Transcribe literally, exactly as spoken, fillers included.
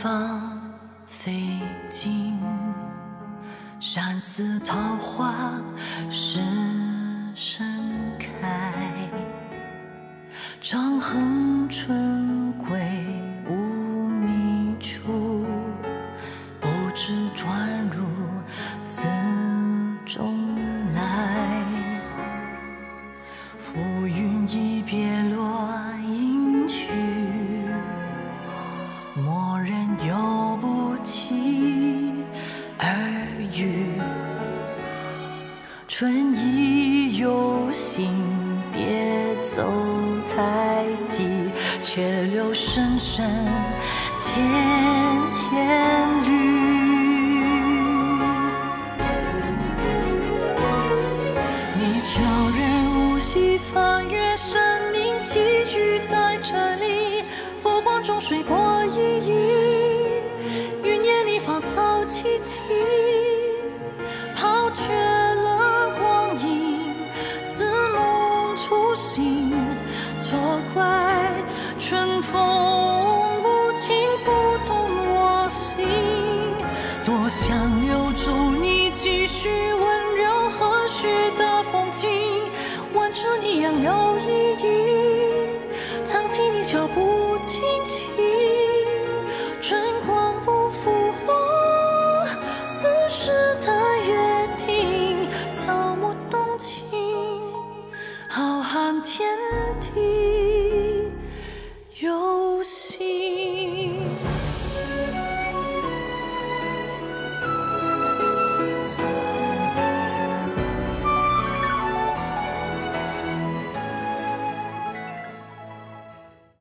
方飞尽，山寺桃花始盛开。长恨春归无觅处，不知转入此中来。浮云一别落阴去，蓦然又不期而遇。春意有心，别走太急，却留深深浅浅绿。你悄然无息，翻越山林，栖居在这里，佛光中水波熠熠，云烟里芳草萋萋，抛却了光阴，似梦初醒，错怪春风无情，不懂我心。多想留住你，继续温柔和煦的风景，挽着你杨柳依依，藏起你脚步轻轻，春光不负我似时的约定，草木动情，浩瀚天地有